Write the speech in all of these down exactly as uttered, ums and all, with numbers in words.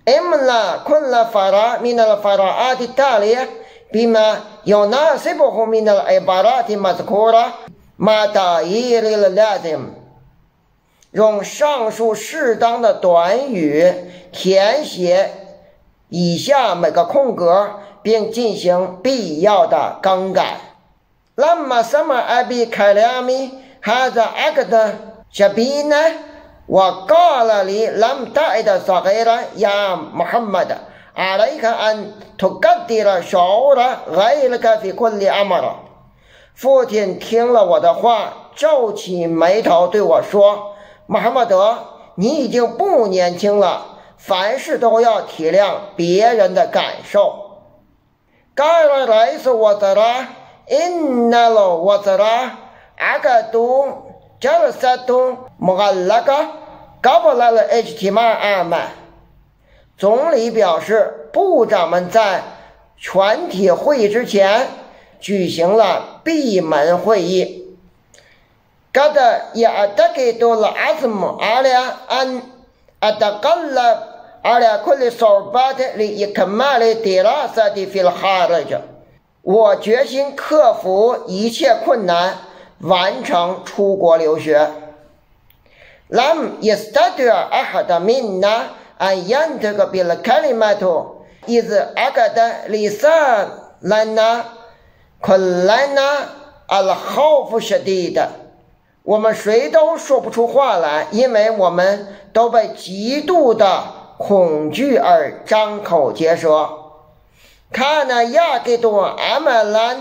املا كل فرع من الفراعات التالية بما يناسبه من العبارات المذكورة مع تغيير اللازم用上述适当的短语填写以下每个空格，并进行必要的更改。لما سمع أبي كلامي هذا عقد جبينه وقال لي لم تعد صغيرا يا محمد عليك أن تقدر شعور غيرك في كل أمر。父亲听了我的话，皱起眉头对我说：“穆罕默德，你已经不年轻了，凡事都要体谅别人的感受。” قال رئيس الوزراء إن الوزراء عقدوا جلسة مغلقة قبل الاجتماع العام。总理表示，部长们在全体会议之前举行了闭门会议。قد يعتقد العزم على أن أتغلب على كل الصعوبات لإكمال الدراسة في الخارج。我决心克服一切困难，完成出国留学。لم يستطع أحد منا أن ينطق بالكلمة إذ عقد لساننا كلنا الخوف شديد。我们谁都说不出话来，因为我们都被极度的恐惧而张口结舌。كان يعقد عملا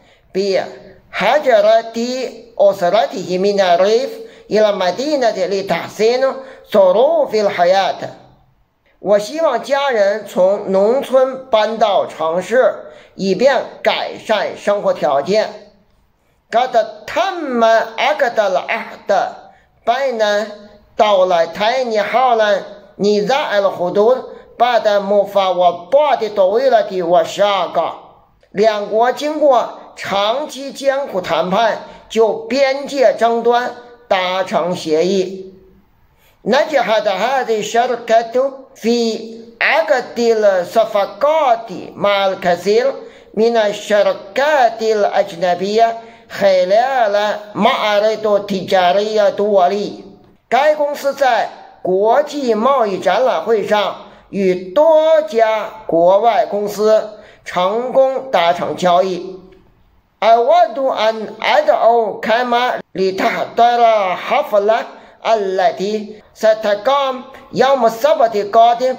بهجرة أسرته من الريف إلى المدينة لتحسين ظروف الحياة。我希望家人从农村搬到城市，以便改善生活条件。قد تم عقد العهد بين دولتين حول نزاع الحدود بعد مفاوضات طويلة وشاقة。两国经过长期艰苦谈判，就边界争端达成协议。نجحت هذه الشركة في عقد الصفقات مع الكثير من الشركات الأجنبية خلال معارض تجارية دولية。该公司在国际贸易展览会上与多家国外公司成功达成交易。أود أن أدعو كما لتحضر حفلة التي ستقام يوم السبت القادم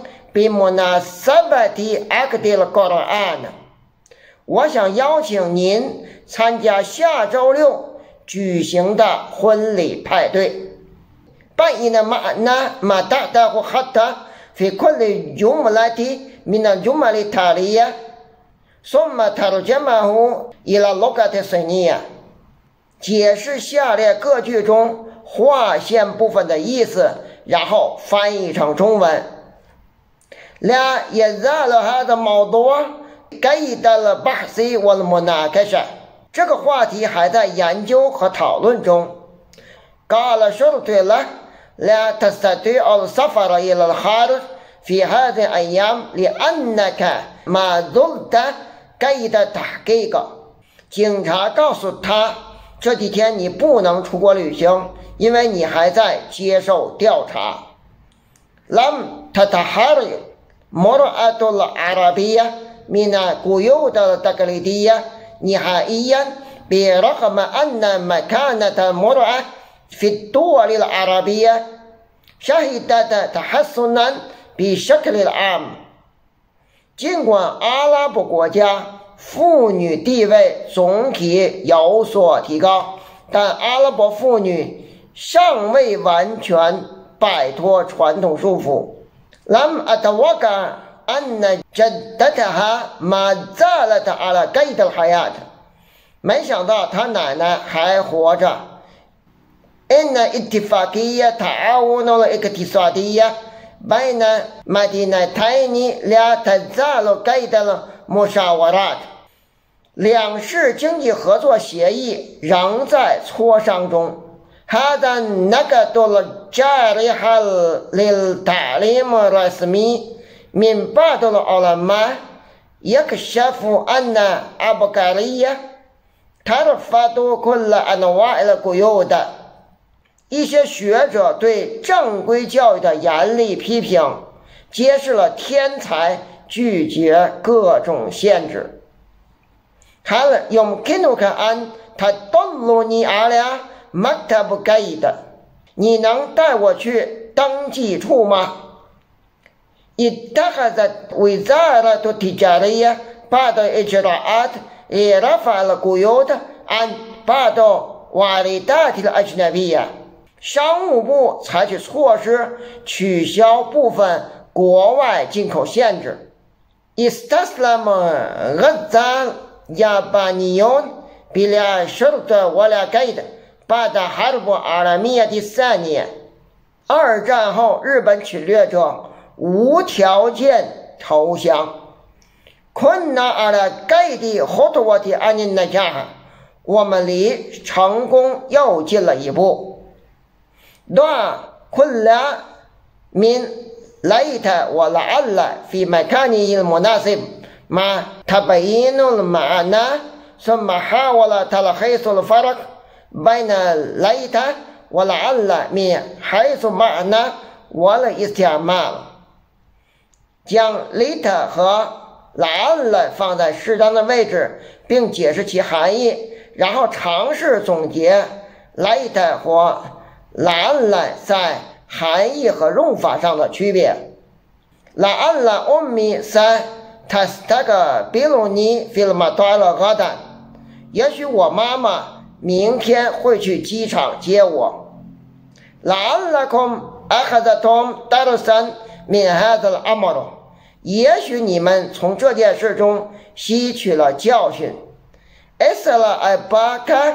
بمناسبة عقد القرآن。我想邀请您参加下周六举行的婚礼派对。بين معنا ما تحته حتى في كل جملة من الجمل التالية ثم ترجمه إلى اللغة الصينية。解释下列各句中划线部分的意思，然后翻译成中文。لا يزال هذا الموضوع قيد البحث والمناقشة。这个话题还在研究和讨论中。قال شرطي له لا تستطيع السفر إلى الخارج في هذه الأيام لأنك ما زلت قيد تحقيق。警察告诉他，这几天你不能出国旅行，因为你还在接受调查。لم تتحرك مرأة العربية من القيود التقليدية نهائيا برغم أن مكانة المرأة في الدول العربية شهدت تحسنا بشكل عام。尽管阿拉伯国家妇女地位总体有所提高，但阿拉伯妇女尚未完全摆脱传统束缚。لم أتوقع أن جدتها ما زالت على قيد الحياة。没想到她奶奶还活着。إن اتفاقية تعاون الاقتصادية بين مدينتين لا تزال قيد المشاورات。两市经济合作协议仍在磋商中。هذا النقد الجارح للتعليم الرسمي من بعض العلماء يكشف أن عبقرية ترفض كل أنواع القيود。一些学者对正规教育的严厉批评，揭示了天才拒绝各种限制。هل يمكنك أن تدلني على مكتب قيد？ 你能带我去登记处吗？ اتخذت وزارة التجارة بعض الإجراءات لرفع القيود عن بعض واردات الأجنبية。 商务部采取措施取消部分国外进口限制。 استسلم غزة اليابانيون بلا شرط ولا قيد بعد حرب العالمية الثانية。 二战后，日本侵略者无条件投降。 كنا على قيد خطوة عن النجاح。 我们离成功又近了一步。 ضع كل من ليت ولعل في مكانه المناسب مع تبيين المعنى، ثم حاول تلخيص الفرق بين ليت ولعل من حيث معنى والاستعمال。 将 ليت 和 لعل 放在适当的位置，并解释其含义，然后尝试总结 ليت 或 لعل 在含义和用法上的区别。 لعل أمي ستستقبلني في المطار غدا。 也许我妈妈明天会去机场接我。 لعلكم أخذتم درسا من هذا الأمر。 也许你们从这件事中吸取了教训。 اسأل أباك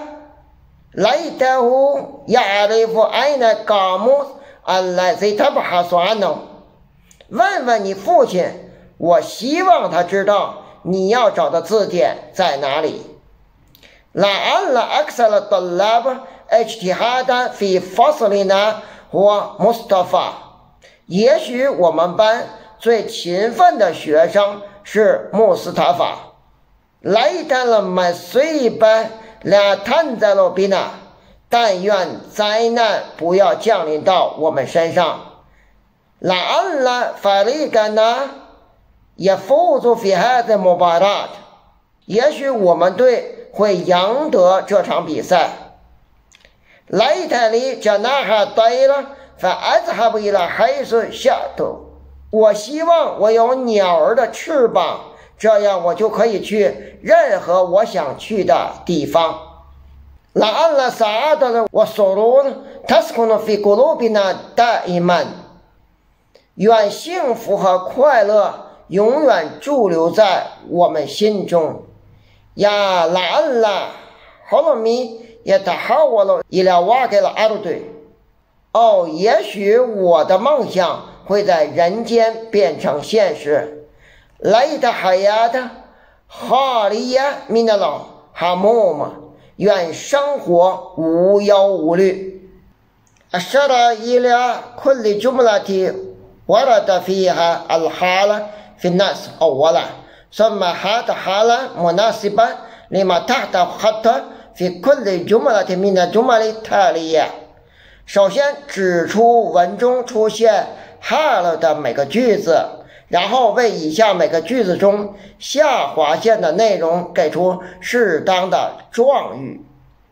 ليته يعرف أين القاموس الذي تبحث عنه。 问问你父亲，我希望他知道你要找的字典在哪里。 لعل أكثر الطلاب اجتهادا في فصلنا هو مصطفى。 也许我们班最勤奋的学生是穆斯塔法。 ليت المصيبة لا تنزل بنا。 但愿灾难不要降临到我们身上。 لعل فريقنا يفوز في هذه المباراة。 也许我们队会赢得这场比赛。 ليت لي جناح طير فأذهب إلى حيث شئت。 我希望我有鸟儿的翅膀，这样我就可以去任何我想去的地方。 لعل سعادة والسرور تسكن في قلوبنا دائما。 愿幸福和快乐永远驻留在我们心中。 يا لعل حلمي يتحول إلى واقع الأرض。 哦，也许我的梦想会在人间变成现实。 ليت حياة خالية من الهموم。 愿生活无忧无虑。 أشار إلى كل جملة ورد فيها الحالة في النص أولا، ثم حط حالة مناسبة لما تحت خط في كل جملة من الجمل التالية。 首先指出文中出现 حال 的每个句子，然后为以下每个句子中下划线的内容给出适当的状语。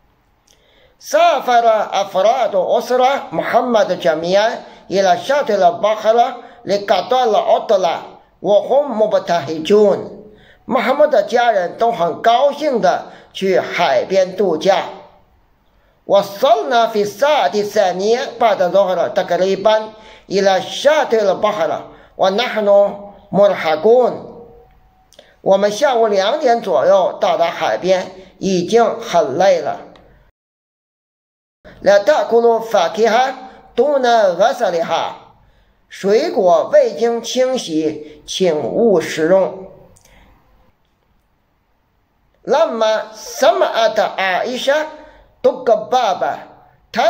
سافر أفراد أسرة محمد جميعا إلى شاطئ البحر لقضاء العطلة وهم مبتهجون。 穆罕默德的家人都很高兴的去海边度假。 وصلنا في الساعة الثانية بعد الظهر تقريبا إلى شاطئ البحر ونحن مرهقون。 我们下午两点左右到达海边，已经很累了。 لا تأكلوا فاكهة دون غسلها。 水果未经清洗，请勿食用。 لما سمعت عائشة دق الباب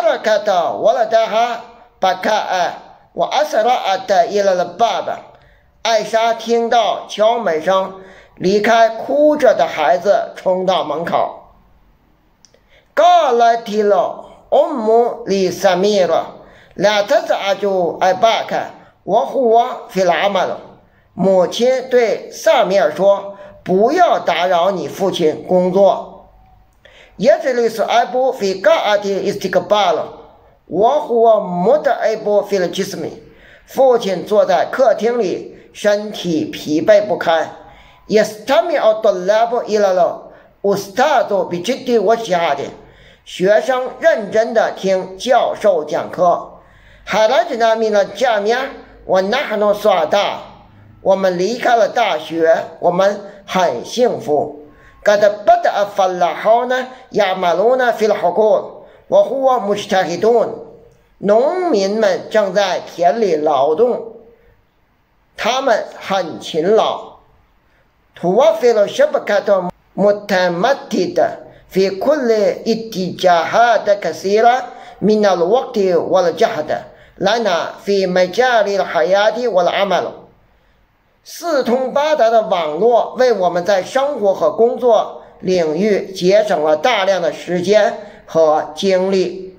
تركت ولدها بكاء وأسرعت إلى الباب 艾莎听到敲门声，离开哭着的孩子，冲到门口。قالت الأم لسميرة لا تزعج أباك وهو في العمل。母亲对萨米尔说：“不要打扰你父亲工作。” يجلس أبو في قاعة الاستقبال وهو متعب في الجسم。父亲坐在客厅里，身体疲惫不堪。يستمع الطلاب إلى الأستاذ بجد وجهاد。学生认真地听教授讲课。خرجنا من الجامعة ونحن سعداء。我们离开了大学，我们很幸福。قد بدأ الفلاحون يعملون في الحقول وهو مجتهدون。农民们正在田里劳动，他们很勤劳。توفر شبكة متمددة في كل اتجاهات كثيرة من الوقت والجهد لنا في مجال الحياة والعمل。四通八达的网络为我们在生活和工作领域节省了大量的时间和精力。